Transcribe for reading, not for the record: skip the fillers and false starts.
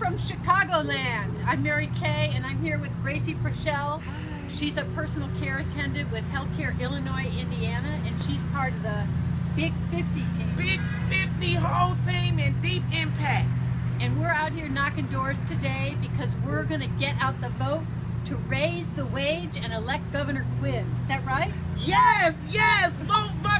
from Chicagoland. I'm Mary Kay, and I'm here with Gracie Prochelle. She's a personal care attendant with Healthcare Illinois, Indiana, and she's part of the Big 50 team. Big 50 whole team and Deep Impact. And we're out here knocking doors today because we're going to get out the vote to raise the wage and elect Governor Quinn. Is that right? Yes, yes, vote for